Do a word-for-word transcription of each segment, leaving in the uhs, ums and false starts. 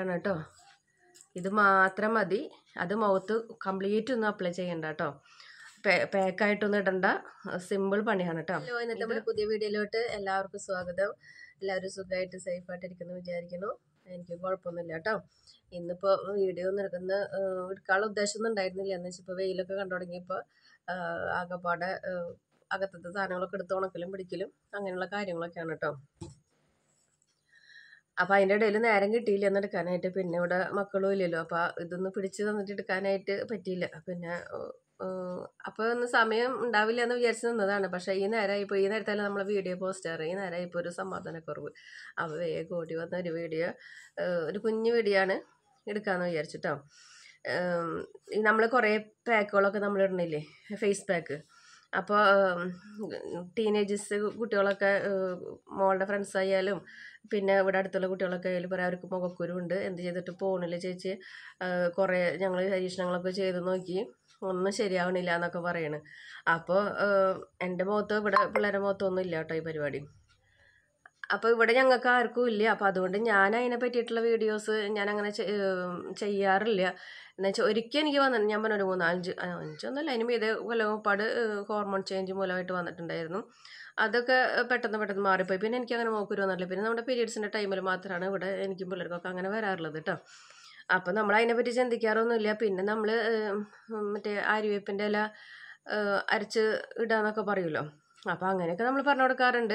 പാക്കാണ് കേട്ടോ. ഇത് മാത്രം മതി. അത് മുഖത്ത് കംപ്ലീറ്റ് ഒന്നും അപ്ലൈ ചെയ്യണ്ട കേട്ടോ. പാക്കായിട്ടൊന്നും ഇടണ്ട, സിമ്പിൾ പണിയാണ് കേട്ടോ. ഹലോ, ഇന്നത്തെ നമ്മുടെ പുതിയ വീഡിയോയിലോട്ട് എല്ലാവർക്കും സ്വാഗതം. എല്ലാവരും സുഖമായിട്ട് സേഫായിട്ട് ഇരിക്കുന്നു വിചാരിക്കുന്നു. എനിക്ക് കുഴപ്പമൊന്നുമില്ല കേട്ടോ. ഇന്നിപ്പോൾ വീഡിയോ ഒന്നും എടുക്കുന്ന എടുക്കാനുള്ള ഉദ്ദേശമൊന്നും ഉണ്ടായിരുന്നില്ല. എന്ന് വെച്ചപ്പോൾ വെയിലൊക്കെ കണ്ടു തുടങ്ങിയപ്പോൾ ആകെപ്പാടെ അകത്തത്തെ സാധനങ്ങളൊക്കെ എടുത്ത് ഉണക്കലും പിടിക്കലും അങ്ങനെയുള്ള കാര്യങ്ങളൊക്കെയാണ് കേട്ടോ. അപ്പം അതിൻ്റെ ഇടയിൽ നേരം കിട്ടിയില്ല എന്നെടുക്കാനായിട്ട്. പിന്നെ ഇവിടെ മക്കളും ഇല്ലല്ലോ, അപ്പം ഇതൊന്ന് പിടിച്ച് തന്നിട്ട് എടുക്കാനായിട്ട് പറ്റിയില്ല. പിന്നെ അപ്പോൾ ഒന്ന് സമയം ഉണ്ടാവില്ല എന്ന് വിചാരിച്ച് നിന്നതാണ്. പക്ഷേ ഈ നേരമായിപ്പോൾ ഈ നേരത്തല്ല നമ്മളെ വീഡിയോ പോസ്റ്റ് ചെയ്യാറ്. ഈ നേരമായിപ്പോൾ ഒരു സമാധാനക്കുറവ്. അപ്പോൾ വേഗം ഓടി വന്ന ഒരു വീഡിയോ, ഒരു കുഞ്ഞു വീഡിയോ ആണ് എടുക്കാമെന്ന് വിചാരിച്ചിട്ടോ. നമ്മൾ കുറേ പാക്കുകളൊക്കെ നമ്മൾ ഇടണില്ലേ, ഫേസ് പാക്ക്. അപ്പോൾ ടീനേജേഴ്സ് കുട്ടികളൊക്കെ മോളുടെ ഫ്രണ്ട്സ് ആയാലും പിന്നെ ഇവിടെ അടുത്തുള്ള കുട്ടികളൊക്കെ ആയാലും പറയാം അവർക്ക് മുഖക്കുരുണ്ട്, എന്ത് ചെയ്തിട്ട് പോകണില്ല ചേച്ചി, കുറേ ഞങ്ങൾ പരീക്ഷണങ്ങളൊക്കെ ചെയ്ത് നോക്കി ഒന്നും ശരിയാവണില്ല എന്നൊക്കെ പറയണ്. അപ്പോൾ എൻ്റെ മുഖത്ത് ഇവിടെ പിള്ളേരുടെ മുഖത്തൊന്നും ഇല്ല കേട്ടോ ഈ പരിപാടി. അപ്പോൾ ഇവിടെ ഞങ്ങൾക്ക് ആർക്കും ഇല്ല. അപ്പോൾ അതുകൊണ്ട് ഞാൻ അതിനെ പറ്റിയിട്ടുള്ള വീഡിയോസ് ഞാൻ അങ്ങനെ ചെയ്യാറില്ല. എന്ന് വെച്ചാൽ ഒരിക്കൽ എനിക്ക് വന്നിട്ട് ഞാൻ പറഞ്ഞൊരു മൂന്നാലഞ്ച് അഞ്ചൊന്നുമല്ല അതിന് മീതെ ഒരുപാട് ഹോർമോൺ ചേഞ്ച് മൂലമായിട്ട് വന്നിട്ടുണ്ടായിരുന്നു. അതൊക്കെ പെട്ടെന്ന് പെട്ടെന്ന് മാറിപ്പോയി. പിന്നെ എനിക്ക് അങ്ങനെ നോക്കുരു വന്നിട്ടില്ല. പിന്നെ നമ്മുടെ പീരീഡ്സിൻ്റെ ടൈമിൽ മാത്രമാണ് ഇവിടെ എനിക്കും പിള്ളേർക്കൊക്കെ അങ്ങനെ വരാറുള്ളത് കേട്ടോ. അപ്പം നമ്മൾ അതിനെപ്പറ്റി ചിന്തിക്കാറൊന്നുമില്ല. പിന്നെ നമ്മൾ മറ്റേ ആര്യവേപ്പിൻ്റെ ഇല അരച്ച് ഇടാന്നൊക്കെ പറയുമല്ലോ, അപ്പം അങ്ങനെയൊക്കെ നമ്മൾ പറഞ്ഞു കൊടുക്കാറുണ്ട്.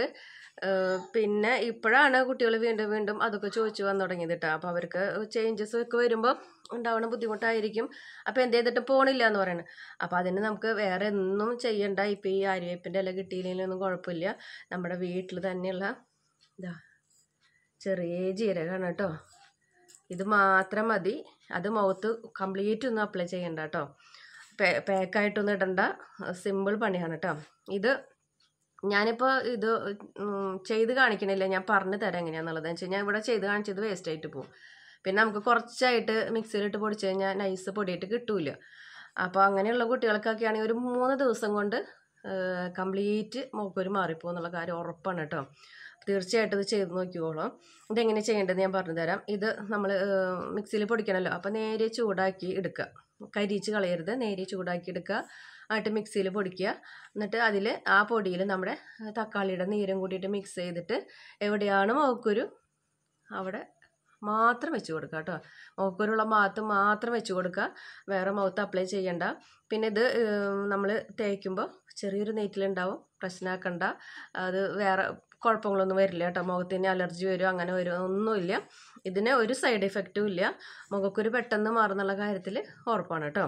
പിന്നെ ഇപ്പോഴാണ് കുട്ടികൾ വീണ്ടും വീണ്ടും അതൊക്കെ ചോദിച്ചു വന്നു തുടങ്ങിയത് കേട്ടോ. അപ്പോൾ അവർക്ക് ചേഞ്ചസ് ഒക്കെ വരുമ്പോൾ ഉണ്ടാവുന്ന ബുദ്ധിമുട്ടായിരിക്കും. അപ്പോൾ എന്ത് ചെയ്തിട്ട് പോകണില്ല എന്ന് പറയുന്നത്. അപ്പോൾ അതിന് നമുക്ക് വേറെ ഒന്നും ചെയ്യണ്ട. ഇപ്പോൾ ഈ ആര്യവേപ്പിൻ്റെ ഇല കിട്ടിയില്ലെങ്കിലൊന്നും കുഴപ്പമില്ല. നമ്മുടെ വീട്ടിൽ തന്നെയുള്ള ഇതാ ചെറിയ ജീരകമാണ് കേട്ടോ. ഇത് മാത്രം മതി. അത് മുഖത്ത് കംപ്ലീറ്റ് ഒന്നും അപ്ലൈ ചെയ്യണ്ട കേട്ടോ. പേ പാക്കായിട്ടൊന്നും ഇടണ്ട, സിമ്പിൾ പണിയാണ് കേട്ടോ. ഇത് ഞാനിപ്പോൾ ഇത് ചെയ്ത് കാണിക്കണില്ല, ഞാൻ പറഞ്ഞു തരാം എങ്ങനെയാണെന്നുള്ളത്. എന്ന് വെച്ച് കഴിഞ്ഞാൽ ഇവിടെ ചെയ്ത് കാണിച്ചത് വേസ്റ്റ് ആയിട്ട് പോകും. പിന്നെ നമുക്ക് കുറച്ചായിട്ട് മിക്സിയിലിട്ട് പൊടിച്ച് കഴിഞ്ഞാൽ നൈസ് പൊടിയിട്ട് കിട്ടൂല. അപ്പോൾ അങ്ങനെയുള്ള കുട്ടികൾക്കൊക്കെ ആണെങ്കിൽ ഒരു മൂന്ന് ദിവസം കൊണ്ട് കംപ്ലീറ്റ് മുഖക്കൊരു മാറിപ്പോകും എന്നുള്ള കാര്യം ഉറപ്പാണ് കേട്ടോ. തീർച്ചയായിട്ടും ഇത് ചെയ്ത് നോക്കിക്കോളാം. ഇതെങ്ങനെ ചെയ്യേണ്ടത് ഞാൻ പറഞ്ഞു തരാം. ഇത് നമ്മൾ മിക്സിയിൽ പൊടിക്കണമല്ലോ, അപ്പോൾ നേരെ ചൂടാക്കി എടുക്കുക. കരിയിച്ച് കളയരുത്, നേരെ ചൂടാക്കി എടുക്കുക. ആയിട്ട് മിക്സിയിൽ പൊടിക്കുക. എന്നിട്ട് അതിൽ ആ പൊടിയിൽ നമ്മുടെ തക്കാളിയുടെ നീരും കൂട്ടിയിട്ട് മിക്സ് ചെയ്തിട്ട് എവിടെയാണ് മുഖക്കുരു അവിടെ മാത്രം വെച്ച് കൊടുക്കുക കേട്ടോ. മുഖക്കുരുള്ള ഭാഗത്ത് മാത്രം വെച്ച് കൊടുക്കുക, വേറെ മുഖത്ത് അപ്ലൈ ചെയ്യണ്ട. പിന്നെ ഇത് നമ്മൾ തേക്കുമ്പോൾ ചെറിയൊരു നെയ്റ്റിലുണ്ടാവും, പ്രശ്നമാക്കണ്ട. അത് വേറെ കുഴപ്പങ്ങളൊന്നും വരില്ല കേട്ടോ. മുഖത്തിന് അലർജി വരും അങ്ങനെ വരും ഒന്നുമില്ല. ഇതിന് ഒരു സൈഡ് എഫക്റ്റും ഇല്ല. മുഖക്കുരു പെട്ടെന്ന് മാറുന്നുള്ള കാര്യത്തിൽ ഉറപ്പാണ് കേട്ടോ.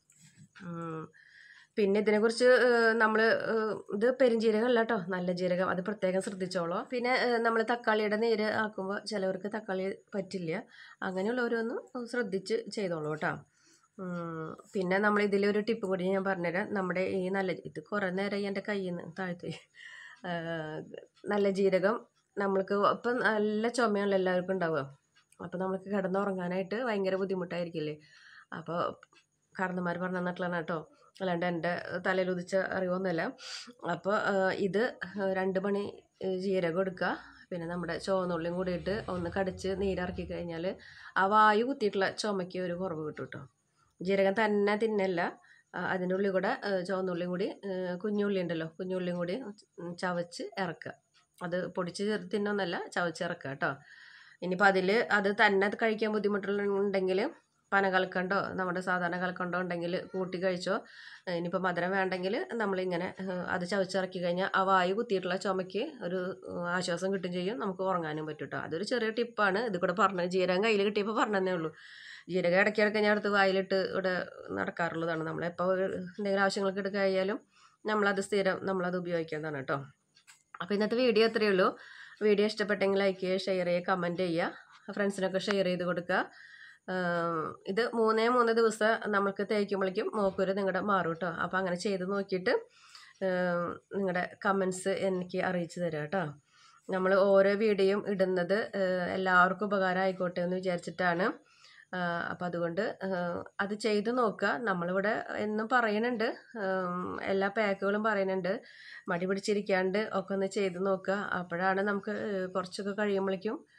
പിന്നെ ഇതിനെക്കുറിച്ച് നമ്മൾ ഇത് പെരുംജീരകം അല്ല കേട്ടോ, നല്ല ജീരകം, അത് പ്രത്യേകം ശ്രദ്ധിച്ചോളൂ. പിന്നെ നമ്മൾ തക്കാളിയുടെ നീര് ആക്കുമ്പോൾ ചിലവർക്ക് തക്കാളി പറ്റില്ല, അങ്ങനെയുള്ളവരൊന്ന് ശ്രദ്ധിച്ച് ചെയ്തോളൂ കേട്ടോ. പിന്നെ നമ്മൾ ഇതിലൊരു ടിപ്പ് കൂടി ഞാൻ പറഞ്ഞുതരാം. നമ്മുടെ ഈ നല്ല ഇത് കുറേ നേരമായി എൻ്റെ കയ്യിൽ നിന്ന് താഴ്ത്തി നല്ല ജീരകം നമ്മൾക്ക് ഇപ്പം നല്ല ചുമയുള്ള എല്ലാവർക്കും ഉണ്ടാവുക. അപ്പോൾ നമ്മൾക്ക് കിടന്നുറങ്ങാനായിട്ട് ഭയങ്കര ബുദ്ധിമുട്ടായിരിക്കില്ലേ. അപ്പോൾ കാരണന്മാർ പറഞ്ഞു തന്നിട്ടുള്ളതാണ് കേട്ടോ, അല്ലാണ്ട് എൻ്റെ തലയിൽ ഉദിച്ച അറിവൊന്നുമല്ല. അപ്പോൾ ഇത് രണ്ട് മണി ജീരകം എടുക്കുക. പിന്നെ നമ്മുടെ ചുവന്നുള്ളിയും കൂടി ഇട്ട് ഒന്ന് കടിച്ച് നീരിറക്കി കഴിഞ്ഞാൽ ആ വായു കുത്തിയിട്ടുള്ള ചുമയ്ക്ക് ഒരു കുറവ് കിട്ടും കേട്ടോ. ജീരകം തന്നെ തിന്നല്ല, അതിൻ്റെ ഉള്ളിൽ കൂടെ ചുവന്നുള്ളിയും കൂടി കുഞ്ഞുള്ളി ഉണ്ടല്ലോ, കുഞ്ഞുള്ളിയും കൂടി ചവച്ച് ഇറക്കുക. അത് പൊടിച്ച് തിന്നൊന്നല്ല, ചവച്ച് ഇറക്കുക കേട്ടോ. ഇനിയിപ്പോൾ അതിൽ അത് തന്നെ കഴിക്കാൻ ബുദ്ധിമുട്ടുണ്ടെങ്കിൽ പന കൽക്കണ്ടോ നമ്മുടെ സാധാരണ കൽക്കണ്ടോ ഉണ്ടെങ്കിൽ കൂട്ടി കഴിച്ചോ. ഇനിയിപ്പോൾ മധുരം വേണ്ടെങ്കിൽ നമ്മളിങ്ങനെ അത് ചവച്ചിറക്കി കഴിഞ്ഞാൽ ആ വായു കുത്തിയിട്ടുള്ള ചുമയ്ക്ക് ഒരു ആശ്വാസം കിട്ടും ചെയ്യും, നമുക്ക് ഉറങ്ങാനും പറ്റും കേട്ടോ. അതൊരു ചെറിയ ടിപ്പാണ്. ഇത് കൂടെ പറഞ്ഞത് ജീരകം കയ്യിൽ കിട്ടിയപ്പോൾ പറഞ്ഞതേ ഉള്ളൂ. ജീരകം ഇടയ്ക്കിടയ്ക്ക് ഞാൻ അടുത്ത് വായിലിട്ട് ഇവിടെ നടക്കാറുള്ളതാണ്. നമ്മളെപ്പോൾ എന്തെങ്കിലും ആവശ്യങ്ങൾക്ക് എടുക്കായാലും നമ്മളത് സ്ഥിരം നമ്മളത് ഉപയോഗിക്കേണ്ടതാണ് കേട്ടോ. അപ്പോൾ ഇന്നത്തെ വീഡിയോ അത്രയേ ഉള്ളൂ. വീഡിയോ ഇഷ്ടപ്പെട്ടെങ്കിൽ ലൈക്ക് ചെയ്യുക, ഷെയർ ചെയ്യുക, കമൻറ്റ് ചെയ്യുക, ഫ്രണ്ട്സിനൊക്കെ ഷെയർ ചെയ്ത് കൊടുക്കുക. ഇത് മൂന്നേ മൂന്ന് ദിവസം നമുക്ക് തേക്കുമ്പോഴേക്കും മുഖക്കുരു നിങ്ങളുടെ മാറും കേട്ടോ. അപ്പോൾ അങ്ങനെ ചെയ്ത് നോക്കിയിട്ട് നിങ്ങളുടെ കമൻസ് എനിക്ക് അറിയിച്ചു തരാം കേട്ടോ. നമ്മൾ ഓരോ വീഡിയോയും ഇടുന്നത് എല്ലാവർക്കും ഉപകാരം ആയിക്കോട്ടെ എന്ന് വിചാരിച്ചിട്ടാണ്. അപ്പം അതുകൊണ്ട് അത് ചെയ്ത് നോക്കുക. നമ്മളിവിടെ എന്നും പറയുന്നുണ്ട്, എല്ലാ പാക്കുകളും പറയുന്നുണ്ട്, മടി പിടിച്ചിരിക്കാണ്ട് ഒക്കെ ഒന്ന് ചെയ്ത് നോക്കുക. അപ്പോഴാണ് നമുക്ക് കുറച്ചൊക്കെ കഴിയുമ്പോഴേക്കും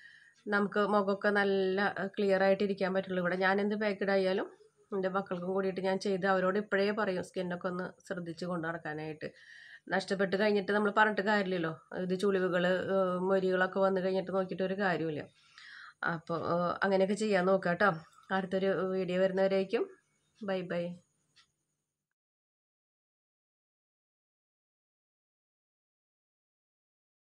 നമുക്ക് മുഖമൊക്കെ നല്ല ക്ലിയർ ആയിട്ട് ഇരിക്കാൻ പറ്റുള്ളൂ. ഇവിടെ ഞാൻ എന്ത് പാക്കഡ് ആയാലും എൻ്റെ മക്കൾക്കും കൂടിയിട്ട് ഞാൻ ചെയ്ത് അവരോട് ഇപ്പോഴേ പറയും സ്കിന്നൊക്കെ ഒന്ന് ശ്രദ്ധിച്ച് കൊണ്ടു നടക്കാനായിട്ട്. നഷ്ടപ്പെട്ട് കഴിഞ്ഞിട്ട് നമ്മൾ പറഞ്ഞിട്ട് കാര്യമില്ലല്ലോ. ഇത് ചുളിവുകൾ മൊരികളൊക്കെ വന്നു കഴിഞ്ഞിട്ട് നോക്കിയിട്ട് ഒരു കാര്യമില്ല. അപ്പോൾ അങ്ങനെയൊക്കെ ചെയ്യാൻ നോക്കാം കേട്ടോ. അടുത്തൊരു വീഡിയോ വരുന്നവരേക്കും ബൈ ബൈ.